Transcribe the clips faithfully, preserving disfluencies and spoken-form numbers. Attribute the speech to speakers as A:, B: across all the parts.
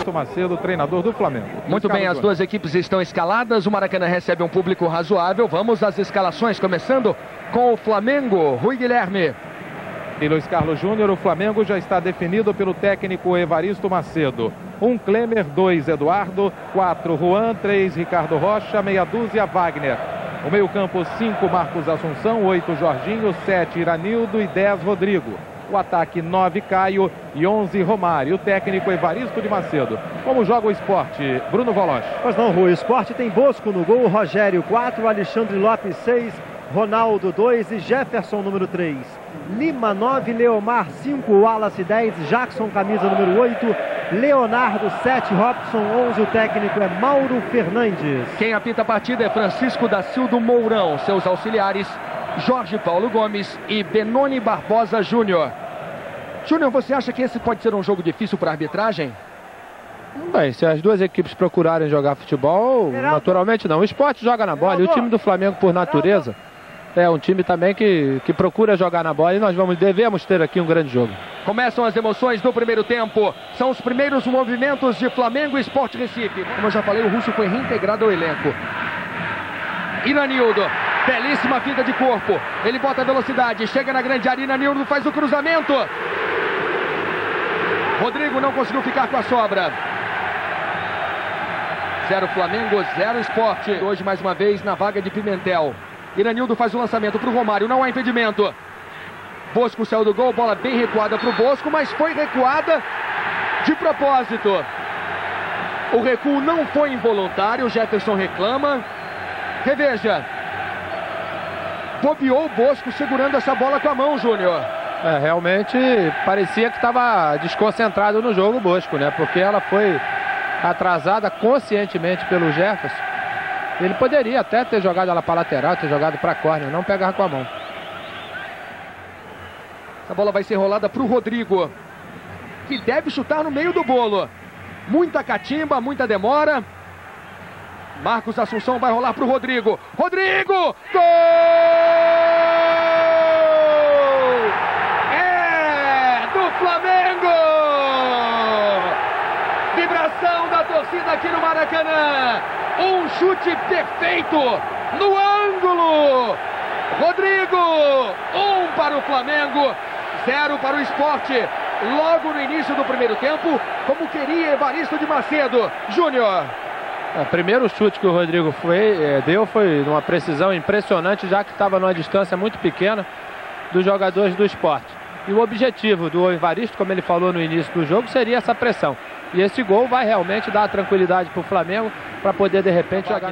A: Evaristo Macedo, treinador do Flamengo.
B: Muito bem, as duas equipes estão escaladas. O Maracanã recebe um público razoável. Vamos às escalações, começando com o Flamengo. Rui Guilherme.
A: E Luiz Carlos Júnior, o Flamengo já está definido pelo técnico Evaristo Macedo. Um Klemer, dois Eduardo, quatro Juan, três Ricardo Rocha, meia dúzia Wagner. O meio-campo, cinco Marcos Assunção, oito Jorginho, sete Iranildo e dez Rodrigo. O ataque, nove Caio e onze Romário. O técnico Evaristo de Macedo. Como joga o Sport, Bruno Voloche?
C: Pois não, Rui. O Sport tem Bosco no gol, Rogério quatro, Alexandre Lopes seis, Ronaldo dois e Jefferson número três. Lima nove, Leomar cinco, Wallace dez, Jackson camisa número oito, Leonardo sete, Robson onze. O técnico é Mauro Fernandes.
B: Quem apita a partida é Francisco da Silva Mourão. Seus auxiliares, Jorge Paulo Gomes e Benoni Barbosa Júnior. Júnior, você acha que esse pode ser um jogo difícil para a arbitragem?
D: Bem, se as duas equipes procurarem jogar futebol, naturalmente não. O Sport joga na bola e o time do Flamengo, por natureza, é um time também que, que procura jogar na bola, e nós vamos, devemos ter aqui um grande jogo.
B: Começam as emoções do primeiro tempo. São os primeiros movimentos de Flamengo e Sport Recife. Como eu já falei, o Russo foi reintegrado ao elenco. Iranildo, belíssima finta de corpo. Ele bota a velocidade, chega na grande área. Iranildo faz o cruzamento. Rodrigo não conseguiu ficar com a sobra. Zero Flamengo, zero Sport. Hoje mais uma vez na vaga de Pimentel. Iranildo faz o lançamento para o Romário, não há impedimento. Bosco saiu do gol, bola bem recuada para o Bosco, mas foi recuada de propósito. O recuo não foi involuntário, o Jefferson reclama. Reveja. Bobeou o Bosco segurando essa bola com a mão, Júnior.
D: É, realmente parecia que estava desconcentrado no jogo o Bosco, né? Porque ela foi atrasada conscientemente pelo Jefferson. Ele poderia até ter jogado ela para lateral, ter jogado para córner, não pegar com a mão.
B: Essa bola vai ser rolada para o Rodrigo, que deve chutar no meio do bolo. Muita catimba, muita demora. Marcos Assunção vai rolar para o Rodrigo. Rodrigo! Gol! É do Flamengo! Vibração da torcida aqui no Maracanã. Um chute perfeito no ângulo. Rodrigo, um para o Flamengo, zero para o Sport. Logo no início do primeiro tempo, como queria Evaristo de Macedo. Júnior.
D: O primeiro chute que o Rodrigo foi, é, deu foi numa precisão impressionante, já que estava numa distância muito pequena dos jogadores do Sport. E o objetivo do Evaristo, como ele falou no início do jogo, seria essa pressão. E esse gol vai realmente dar tranquilidade para o Flamengo, para poder de repente jogar.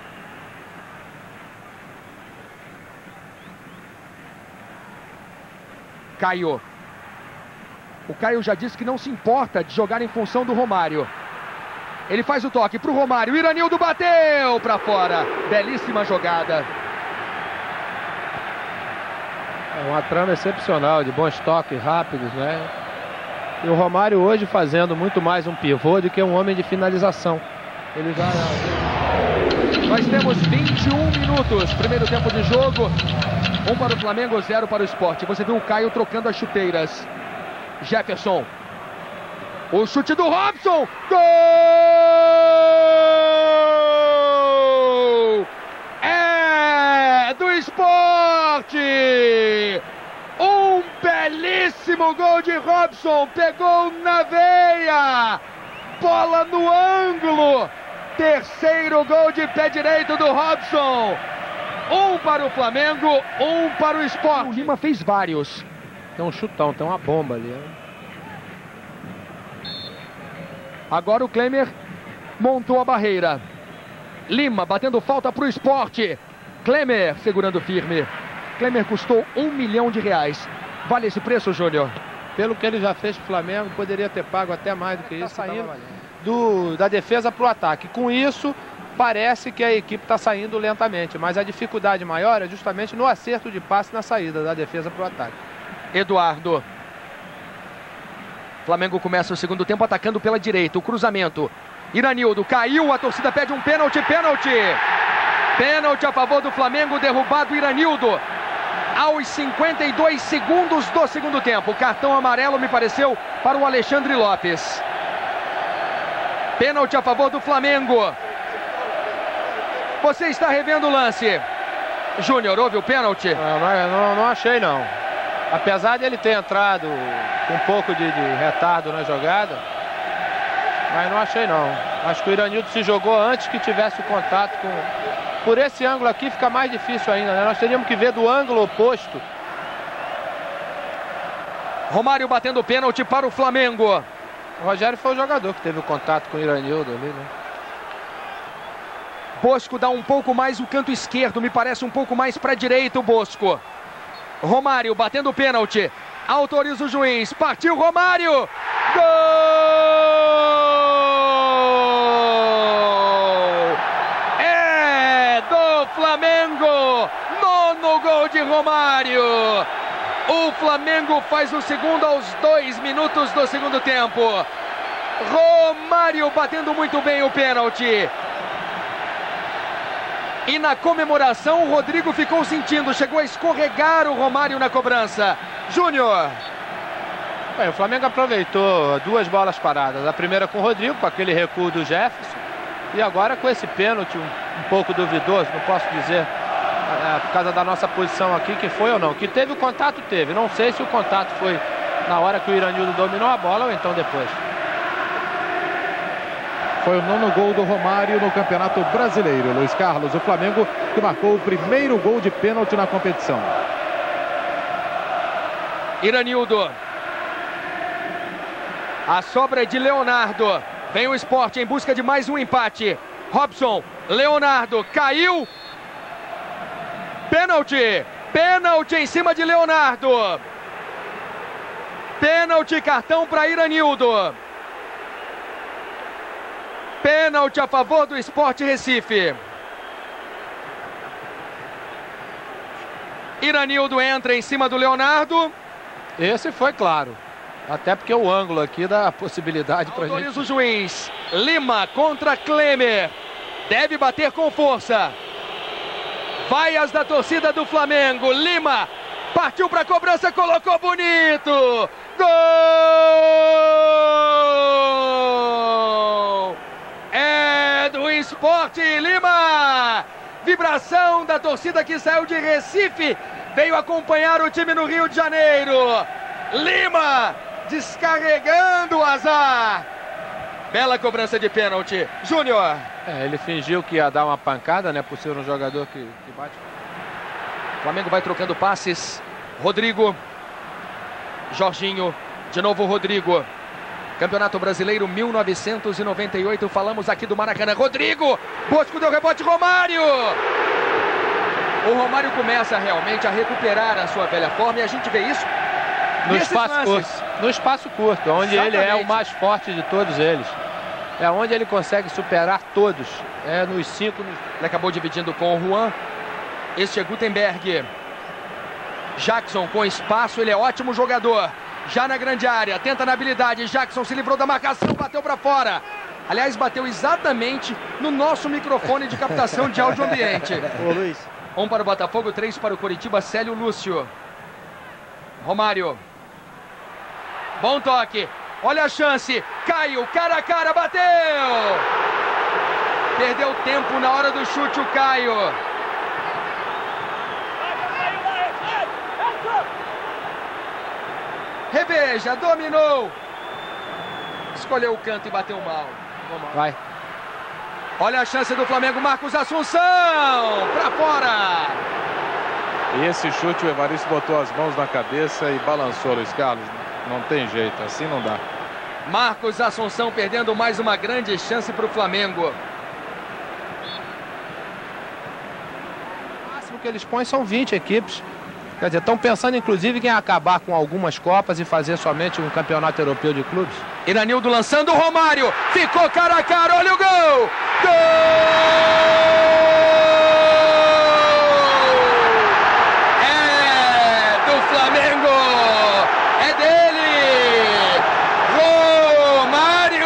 B: Caio. O Caio já disse que não se importa de jogar em função do Romário. Ele faz o toque para o Romário. Iranildo bateu para fora. Belíssima jogada.
D: É uma trama excepcional, de bons toques rápidos, né? E o Romário hoje fazendo muito mais um pivô do que um homem de finalização. Ele já...
B: Nós temos vinte e um minutos. Primeiro tempo de jogo. Um para o Flamengo, zero para o Sport. Você viu o Caio trocando as chuteiras. Jefferson. O chute do Robson. Gol! É do Sport! Um belíssimo gol de Robson. Pegou na veia. Bola no ângulo. Terceiro gol de pé direito do Robson. Um para o Flamengo, um para o Sport. O Lima fez vários.
D: Tem um chutão, tem uma bomba ali. Hein?
B: Agora o Klemer montou a barreira. Lima batendo falta para o Sport. Klemer segurando firme. Klemer custou um milhão de reais. Vale esse preço, Júnior?
D: Pelo que ele já fez para o Flamengo, poderia ter pago até mais do que isso. Tá saindo do, da defesa para o ataque. Com isso, parece que a equipe está saindo lentamente. Mas a dificuldade maior é justamente no acerto de passe na saída da defesa para o ataque.
B: Eduardo. Flamengo começa o segundo tempo atacando pela direita. O cruzamento. Iranildo caiu, a torcida pede um pênalti, pênalti. Pênalti a favor do Flamengo, derrubado Iranildo. Aos cinquenta e dois segundos do segundo tempo. Cartão amarelo, me pareceu, para o Alexandre Lopes. Pênalti a favor do Flamengo. Você está revendo o lance. Júnior, houve o pênalti?
D: Não, não, não achei não. Apesar de ele ter entrado com um pouco de, de retardo na jogada, mas não achei não. Acho que o Iranildo se jogou antes que tivesse o contato com... Por esse ângulo aqui fica mais difícil ainda, né? Nós teríamos que ver do ângulo oposto.
B: Romário batendo pênalti para o Flamengo.
D: O Rogério foi o jogador que teve o contato com o Iranildo ali, né?
B: Bosco dá um pouco mais o canto esquerdo, me parece um pouco mais para a direita o Bosco. Romário batendo pênalti. Autoriza o juiz. Partiu Romário. Gol! É do Flamengo. Nono gol de Romário. O Flamengo faz o segundo aos dois minutos do segundo tempo. Romário batendo muito bem o pênalti. E na comemoração o Rodrigo ficou sentindo, chegou a escorregar o Romário na cobrança. Júnior.
D: Bem, o Flamengo aproveitou duas bolas paradas. A primeira com o Rodrigo, com aquele recuo do Jefferson. E agora com esse pênalti um, um pouco duvidoso, não posso dizer é, por causa da nossa posição aqui que foi ou não. Que teve o contato, teve. Não sei se o contato foi na hora que o Iranildo dominou a bola ou então depois.
A: Foi o nono gol do Romário no Campeonato Brasileiro. Luiz Carlos, o Flamengo que marcou o primeiro gol de pênalti na competição.
B: Iranildo. A sobra é de Leonardo. Vem o Sport em busca de mais um empate. Robson, Leonardo, caiu. Pênalti. Pênalti em cima de Leonardo. Pênalti, cartão para Iranildo. Pênalti a favor do Sport Recife. Iranildo entra em cima do Leonardo.
D: Esse foi claro. Até porque o ângulo aqui dá a possibilidade para gente.
B: Autoriza o juiz. Lima contra Klemer. Deve bater com força. Vaias da torcida do Flamengo. Lima partiu para a cobrança, colocou bonito. Gol! É do Sport Lima. Vibração da torcida que saiu de Recife. Veio acompanhar o time no Rio de Janeiro. Lima descarregando o azar. Bela cobrança de pênalti. Júnior.
D: É, ele fingiu que ia dar uma pancada, né? Por ser um jogador que, que bate.
B: O Flamengo vai trocando passes. Rodrigo. Jorginho. De novo Rodrigo. Campeonato Brasileiro mil novecentos e noventa e oito. Falamos aqui do Maracanã. Rodrigo. Bosco deu rebote. Romário. O Romário começa realmente a recuperar a sua velha forma. E a gente vê isso
D: no espaço curto. No espaço curto, onde
B: Exatamente.
D: ele é o mais forte de todos eles. É onde ele consegue superar todos. É nos cinco. Nos...
B: Ele acabou dividindo com o Juan. Este é Gutenberg. Jackson com espaço. Ele é ótimo jogador. Já na grande área. Tenta na habilidade. Jackson se livrou da marcação. Bateu para fora. Aliás, bateu exatamente no nosso microfone de captação de áudio ambiente.
C: Ô, Luiz.
B: Um para o Botafogo, três para o Coritiba. Célio Lúcio. Romário. Bom toque. Olha a chance. Caio, cara a cara, bateu. Perdeu tempo na hora do chute o Caio. Reveja, dominou. Escolheu o canto e bateu mal.
D: Vai.
B: Olha a chance do Flamengo, Marcos Assunção. Pra fora.
A: E esse chute o Evaristo botou as mãos na cabeça e balançou, Luiz Carlos. Não tem jeito, assim não dá.
B: Marcos Assunção perdendo mais uma grande chance para o Flamengo.
D: O máximo que eles põem são vinte equipes. Quer dizer, estão pensando inclusive em acabar com algumas Copas e fazer somente um campeonato europeu de clubes.
B: Iranildo lançando o Romário. Ficou cara a cara, olha o gol! Gol! É do Flamengo! É dele! Romário!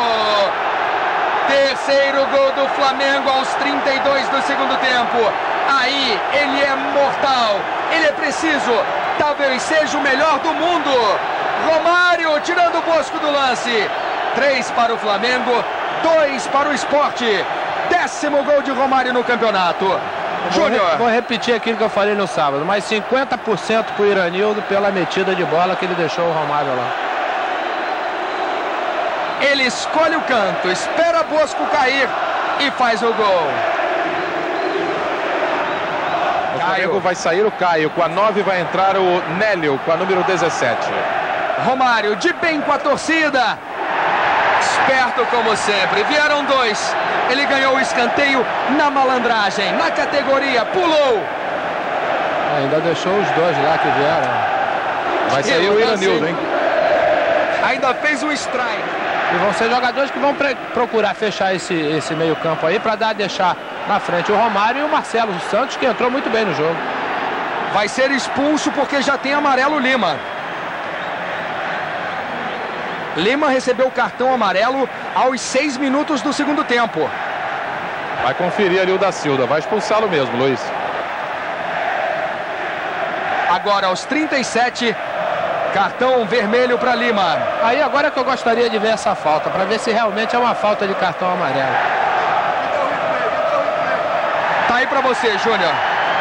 B: Terceiro gol do Flamengo aos trinta e dois do segundo tempo. Aí ele é mortal. Ele é preciso. Talvez seja o melhor do mundo. Romário tirando o Bosco do lance. Três para o Flamengo, dois para o Sport. Décimo gol de Romário no campeonato. Júnior.
D: Vou, vou repetir aquilo que eu falei no sábado, mas cinquenta por cento para o Iranildo pela metida de bola que ele deixou o Romário lá.
B: Ele escolhe o canto, espera Bosco cair e faz o gol.
A: O Flamengo vai sair o Caio, com a nove vai entrar o Nélio, com a número dezessete.
B: Romário de bem com a torcida. Esperto como sempre, vieram dois. Ele ganhou o escanteio na malandragem, na categoria, pulou.
D: Ainda deixou os dois lá que vieram.
A: Vai sair o Iranildo, hein?
B: Ainda fez um strike.
D: E vão ser jogadores que vão procurar fechar esse, esse meio campo aí para dar deixar na frente o Romário e o Marcelo Santos, que entrou muito bem no jogo.
B: Vai ser expulso porque já tem amarelo Lima. Lima recebeu o cartão amarelo aos seis minutos do segundo tempo.
A: Vai conferir ali o da Silva, vai expulsá-lo mesmo, Luiz.
B: Agora aos trinta e sete, cartão vermelho para Lima.
D: Aí agora que eu gostaria de ver essa falta, para ver se realmente é uma falta de cartão amarelo.
B: Tá aí para você, Júnior.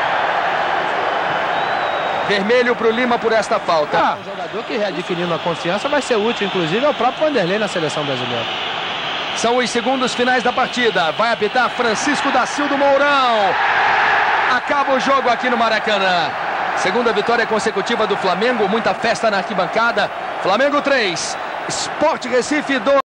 B: Vermelho para o Lima por esta falta.
D: Ah, um jogador que readquirindo a confiança vai ser útil, inclusive, ao próprio Vanderlei na seleção brasileira.
B: São os segundos finais da partida. Vai apitar Francisco da Silva do Mourão. Acaba o jogo aqui no Maracanã. Segunda vitória consecutiva do Flamengo. Muita festa na arquibancada. Flamengo três, Sport Recife dois.